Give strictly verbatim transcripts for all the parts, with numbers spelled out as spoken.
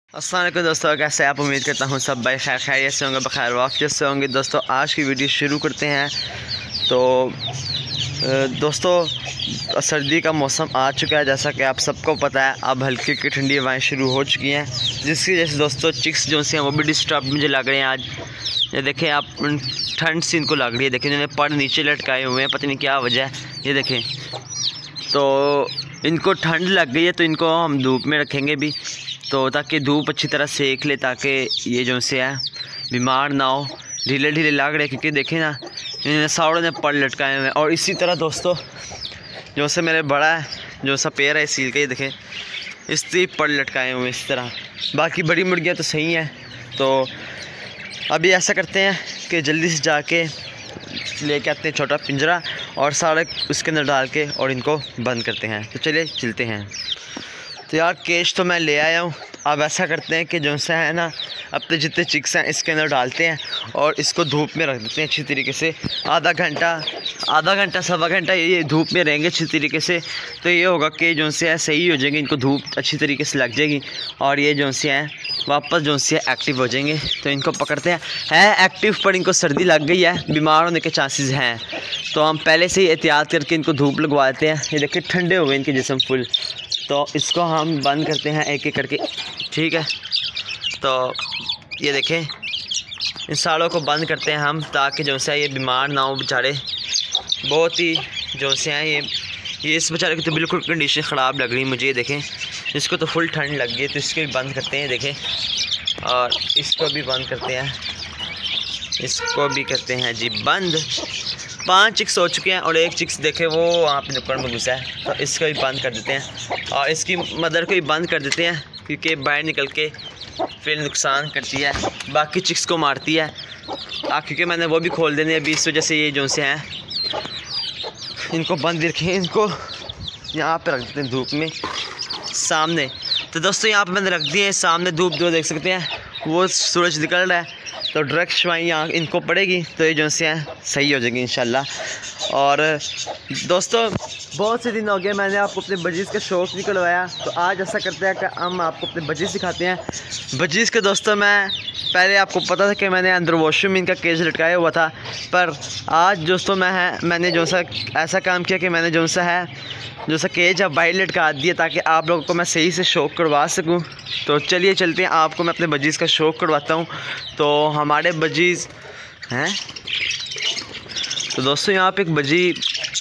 अस्सलाम वालेकुम दोस्तों, कैसे आप? उम्मीद करता हूँ सब भाई खैर खैरियत से होंगे, बखैर वाफियत से होंगे। दोस्तों आज की वीडियो शुरू करते हैं। तो दोस्तों सर्दी का मौसम आ चुका है, जैसा कि आप सबको पता है। अब हल्की हल्की ठंडी हवाएं शुरू हो चुकी हैं, जिसकी वजह से दोस्तों चिक्स जो से हैं वो भी डिस्टर्ब मुझे लग रहे हैं आज। ये देखें आप, ठंड से इनको लग रही है। देखें इन्होंने पर नीचे लटकाए हुए हैं, पता नहीं क्या वजह है। ये देखें, तो इनको ठंड लग गई है, तो इनको हम धूप में रखेंगे भी, तो ताकि धूप अच्छी तरह सेक ले, ताकि ये जो से है बीमार ना हो। ढीले ढीले लग रहे, क्योंकि देखें ना इन्होंने सावड़ों ने पड़ लटकाए हुए हैं। और इसी तरह दोस्तों जो से मेरे बड़ा है, जो सा पैर है सील के, ये देखें इस तरह पड़ लटकाए हुए हैं इस तरह। बाकी बड़ी मुर्गियाँ तो सही हैं। तो अभी ऐसा करते हैं कि जल्दी से जाके लेके आते हैं छोटा पिंजरा और सारे उसके अंदर डाल के और इनको बंद करते हैं। तो चलिए चलते हैं। तो यार केज तो मैं ले आया हूँ। अब ऐसा करते हैं कि जो सा है ना, अपने जितने चिक्स हैं इसके अंदर डालते हैं और इसको धूप में रख देते हैं अच्छी तरीके से। आधा घंटा आधा घंटा सवा घंटा ये धूप में रहेंगे अच्छी तरीके से। तो ये होगा कि जो से है सही हो जाएंगे, इनको धूप अच्छी तरीके से लग जाएगी और ये जो से हैं वापस जो से एक्टिव हो जाएंगे। तो इनको पकड़ते हैं। है एक्टिव, पर इनको सर्दी लग गई है, बीमार होने के चांसेस हैं। तो हम पहले से ही एहतियात करके इनको धूप लगवा देते हैं। ये देखिए ठंडे हुए इनके जिस्म फुल। तो इसको हम बंद करते हैं एक एक करके, ठीक है। तो ये देखें इन सालों को बंद करते हैं हम, ताकि जो से ये बीमार ना हो बेचारे। बहुत ही जो से हैं ये ये इस बेचारे की तो बिल्कुल कंडीशन ख़राब लग रही है मुझे। ये देखें इसको तो फुल ठंड लग गई है, तो इसको भी बंद करते हैं। देखें, और इसको भी बंद करते हैं, इसको भी करते हैं जी बंद। पांच चिक्स हो चुके हैं और एक चिक्स देखे वो वहाँ पे नुक्कड़ में घुसा है, तो इसको भी बंद कर देते हैं। और इसकी मदर को भी बंद कर देते हैं, क्योंकि बाहर निकल के फिर नुकसान करती है, बाकी चिक्स को मारती है। आ, क्योंकि मैंने वो भी खोल देने अभी, इस वजह से ये जो से हैं इनको बंद रखें। इनको यहाँ पे रख देते हैं धूप में सामने। तो दोस्तों यहाँ पे मैंने रख दिए सामने धूप, जो देख सकते हैं वो सूरज निकल रहा है, तो डायरेक्ट छाई यहाँ इनको पड़ेगी, तो ये जो से हैं सही हो जाएगी इंशाल्लाह। और दोस्तों बहुत से दिन हो गए मैंने आपको अपने बजीज़ का शौक़ नहीं करवाया, तो आज ऐसा करते हैं कि हम आपको अपने बजीज़ सिखाते हैं। बजीज़ के दोस्तों मैं पहले आपको पता था कि मैंने अंदर वॉशरूम में इनका केज लटकाया हुआ था, पर आज दोस्तों मैं है मैंने जो सा ऐसा काम किया कि मैंने जो सा है जो सा केज अब बाहर लटका दिया, ताकि आप लोगों को मैं सही से शौक़ करवा सकूं। तो चलिए चलते हैं, आपको मैं अपने बजीज़ का शौक़ करवाता हूं। तो हमारे बजीज़ हैं, तो दोस्तों यहाँ पे एक बजी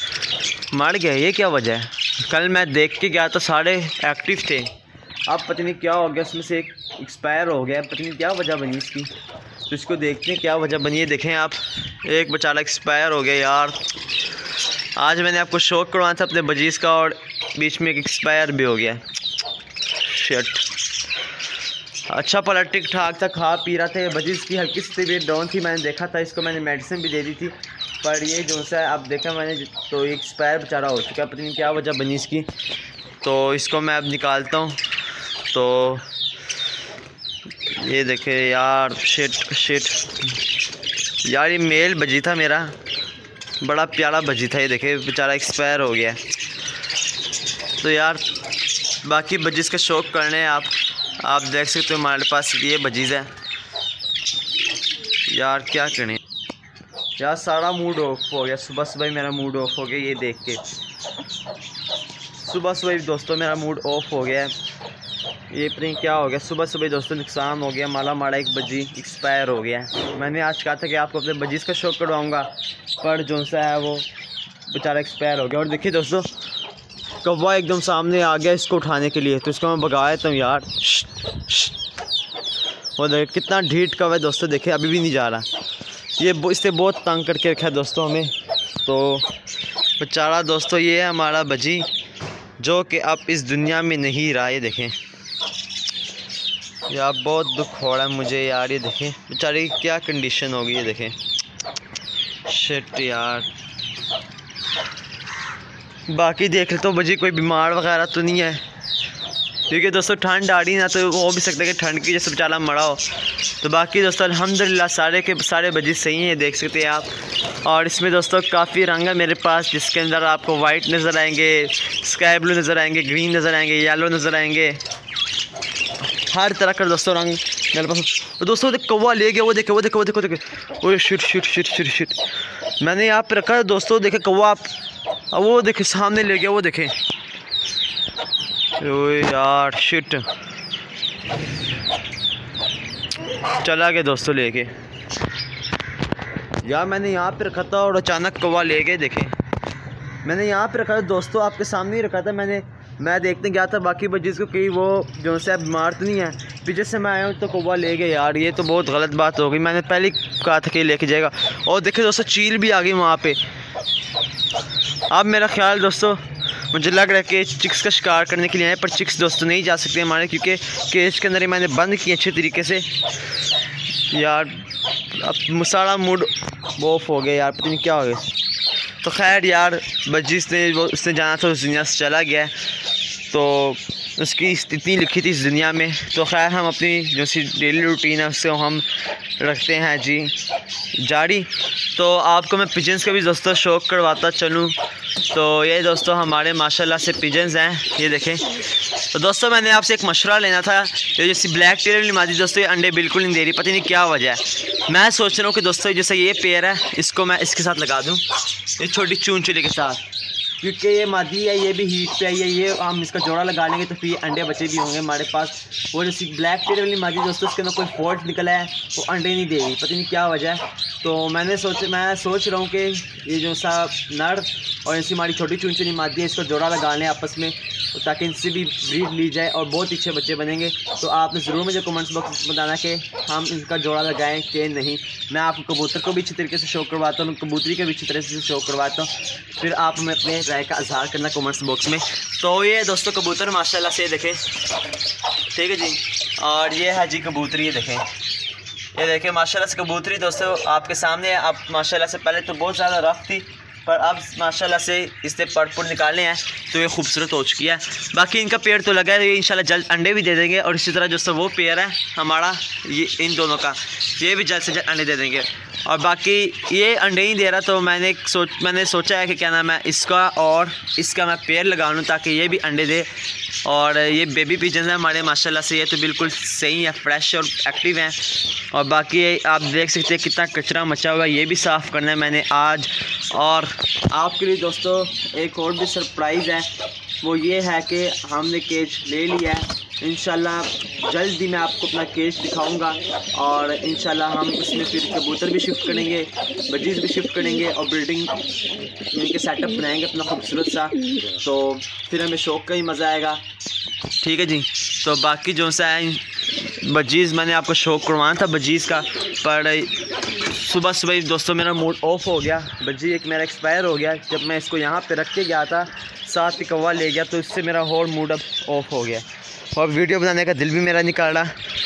मर गया। ये क्या वजह है? कल मैं देख के गया तो सारे एक्टिव थे, अब पता नहीं क्या हो गया, उसमें से एक एक्सपायर हो गया, पता नहीं क्या वजह बनी इसकी। तो इसको देखते हैं क्या वजह बनी है। देखें आप, एक बेचारा एक्सपायर हो गया यार। आज मैंने आपको शौक़ करवाना था अपने बजीज़ का और बीच में एक एक्सपायर भी हो गया। शिट। अच्छा पला ठीक ठाक था, खा पी रहा था। बजीज़ की हल्की सी तबीयत डाउन थी, मैंने देखा था, इसको मैंने मेडिसिन भी दे दी थी, पर ये जो सा है अब देखा मैंने तो एक्सपायर बेचारा हो चुका है, पता नहीं क्या वजह बनी इसकी। तो इसको मैं अब निकालता हूँ। तो ये देखे यार, शिट शिट यार, ये मेल बजी था मेरा, बड़ा प्यारा बजी था। ये देखे बेचारा एक्सपायर हो गया। तो यार बाकी बजीज़ का शौक़ करने आप आप देख सकते हो हमारे पास ये बजीज़ है यार। क्या करें यार, सारा मूड ऑफ हो गया। सुबह सुबह ही मेरा मूड ऑफ हो गया ये देख के। सुबह सुबह दोस्तों मेरा मूड ऑफ हो गया है। ये पता नहीं क्या हो गया, सुबह सुबह दोस्तों नुकसान हो गया। माला माड़ा एक बजी एक्सपायर हो गया। मैंने आज कहा था कि आपको अपने बजीज़ का शौक़ करवाऊँगा, पर जो सा है वो बेचारा एक्सपायर हो गया। और देखिए दोस्तों कौवा एकदम सामने आ गया इसको उठाने के लिए, तो इसको मैं भगा देता हूँ यार। वो देख कितना ढीठ कौवा है दोस्तों, देखे अभी भी नहीं जा रहा। ये इससे बहुत तंग करके रखा है दोस्तों हमें। तो बेचारा दोस्तों ये है हमारा बजी, जो कि अब इस दुनिया में नहीं रहा। ये देखें यार, बहुत दुख हो रहा है मुझे यार। ये देखें बेचारी की क्या कंडीशन होगी, ये देखें। शिट यार। बाकी देख ले तो बजी कोई बीमार वगैरह तो नहीं है, क्योंकि दोस्तों ठंड आ रही ना, तो हो भी सकता है कि ठंड की जैसे बेचारा मरा हो। तो बाकी दोस्तों अल्हम्दुलिल्लाह सारे के सारे बजी सही हैं, देख सकते हैं आप। और इसमें दोस्तों काफ़ी रंग है मेरे पास, जिसके अंदर आपको वाइट नज़र आएंगे, स्काई ब्लू नज़र आएंगे, ग्रीन नज़र आएंगे, येलो नज़र आएंगे, हर तरह का दोस्तों रंग मेरे पास। तो दोस्तों देख कौवा ले गया, वो देखे वो देखे वो देखो देखे वो shit shit shit shit shit मैंने यहाँ पे रखा है दोस्तों। देखे कौवा आप, अब वो देखे सामने ले गया, वो देखे ओए यार शिट, चला गया दोस्तों लेके। यार मैंने यहाँ पे रखा था और अचानक कौवा ले गए। देखें मैंने यहाँ पे रखा था दोस्तों, आपके सामने ही रखा था। मैंने मैं देखने गया था बाकी बच्चीज़ को कि वो जो से अब बीमार तो नहीं है, पीछे से मैं आया हूँ तो कौवा ले गए। यार ये तो बहुत गलत बात हो गई, मैंने पहले कहा था कि लेके जाएगा। और देखे दोस्तों चील भी आ गई वहाँ पे। अब मेरा ख्याल दोस्तों मुझे लग रहा है कि चिक्स का शिकार करने के लिए आए, पर चिक्स दोस्तों नहीं जा सकते हमारे, क्योंकि केज के अंदर ही मैंने बंद किए अच्छे तरीके से। यार अब सारा मूड ऑफ हो गया यार, पता नहीं क्या हो गया। तो खैर यार बजीज ने वो उसने जाना था उस दुनिया से चला गया, तो उसकी इतनी लिखी थी इस दुनिया में। तो खैर हम अपनी जो सी डेली रूटीन है उससे हम रखते हैं जी जारी। तो आपको मैं पिजन्स का भी दोस्तों शौक करवाता चलूँ। तो ये दोस्तों हमारे माशाल्लाह से पिजन्स हैं, ये देखें। तो दोस्तों मैंने आपसे एक मशवरा लेना था, ये जैसी ब्लैक टेल वाली मादी दोस्तों ये अंडे बिल्कुल नहीं दे रही, पता नहीं क्या वजह है। मैं सोच रहा हूँ कि दोस्तों जैसे ये पेयर है इसको मैं इसके साथ लगा दूँ, ये छोटी चून चूले के साथ, क्योंकि ये मादी है ये भी हीट पे आई है। ये हम इसका जोड़ा लगा लेंगे तो फिर अंडे बचे भी होंगे हमारे पास। वो जैसी ब्लैक टेल वाली मादी दोस्तों उसके अंदर कोई फॉल्ट निकला है, वो अंडे नहीं देगी, पता नहीं क्या वजह है। तो मैंने सोच मैं सोच रहा हूँ कि ये जो सा नर और ऐसी हमारी छोटी चुनचुनी मादी है इसको जोड़ा लगा लें आपस में, तो ताकि इनसे भी ब्रीड ली जाए और बहुत अच्छे बच्चे बनेंगे। तो आपने ज़रूर मुझे कमेंट्स बॉक्स में बताना कि हम इनका जोड़ा लगाएं कि नहीं। मैं आपको कबूतर को भी अच्छी तरीके से शो करवाता हूँ, कबूतरी को भी अच्छी तरह से शो करवाता हूँ, फिर आप हमें अपने राय का इजहार करना कमेंट्स बॉक्स में। तो ये दोस्तों कबूतर माशाल्लाह से देखें, ठीक है जी। और ये है जी कबूतरी, ये देखें, ये देखें माशाल्लाह से कबूतरी दोस्तों आपके सामने है। आप माशाल्लाह से पहले तो बहुत ज़्यादा रफ थी, पर अब माशाल्लाह से इसने परपुर निकाले हैं तो ये खूबसूरत हो चुकी है। बाकी इनका पेड़ तो लगा है, ये इंशाल्लाह जल्द अंडे भी दे देंगे। और इसी तरह दोस्तों वो पेड़ है हमारा ये इन दोनों का, ये भी जल्द से जल्द अंडे दे देंगे। और बाकी ये अंडे ही दे रहा, तो मैंने सोच मैंने सोचा है कि क्या नाम है इसका और इसका मैं पेड़ लगा लूँ ताकि ये भी अंडे दे। और ये बेबी पिजन है हमारे माशाल्लाह से, ये तो बिल्कुल सही है, फ्रेश और एक्टिव हैं। और बाकी आप देख सकते हैं कितना कचरा मचा हुआ है, ये भी साफ़ करना है मैंने आज। और आपके लिए दोस्तों एक और भी सरप्राइज़ है, वो ये है कि हमने केज ले लिया है। इंशाल्लाह जल्द ही मैं आपको अपना केज दिखाऊंगा और इंशाल्लाह हम इसमें फिर कबूतर भी शिफ्ट करेंगे, बजीज़ भी शिफ्ट करेंगे और बिल्डिंग इनके सेटअप बनाएंगे अपना खूबसूरत सा, तो फिर हमें शौक़ का ही मज़ा आएगा, ठीक है जी। तो बाकी जो सा है बजीज़ मैंने आपको शौक़ करवाना था बजीज़ का, पर सुबह सुबह दोस्तों मेरा मूड ऑफ हो गया। बजी एक मेरा एक्सपायर हो गया, जब मैं इसको यहाँ पे रख के गया था साथ ही कौवा ले गया, तो इससे मेरा और मूड अब ऑफ हो गया और वीडियो बनाने का दिल भी मेरा निकाला।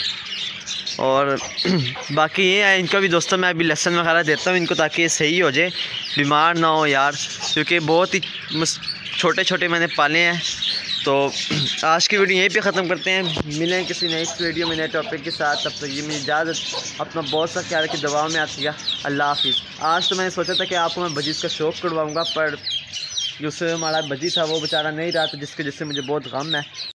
और बाकी ये है इनका भी दोस्तों मैं अभी लहसुन वगैरह देता हूँ इनको ताकि ये सही हो जाए, बीमार ना हो यार, क्योंकि बहुत ही छोटे छोटे मैंने पाले हैं। तो आज की वीडियो यहीं पे ख़त्म करते हैं, मिलें किसी नेक्स्ट वीडियो में नए टॉपिक के साथ। तब तक ये मेरी इजाज़त, अपना बहुत सा ख्याल रखिए, दवाओं में आती है, अल्लाह हाफिज़। आज तो मैंने सोचा था कि आपको मैं बजीज़ का शौक़ करवाऊँगा, पर जो से हमारा बजी था वो बेचारा नहीं रहा, तो जिसकी वजह से मुझे बहुत गम है।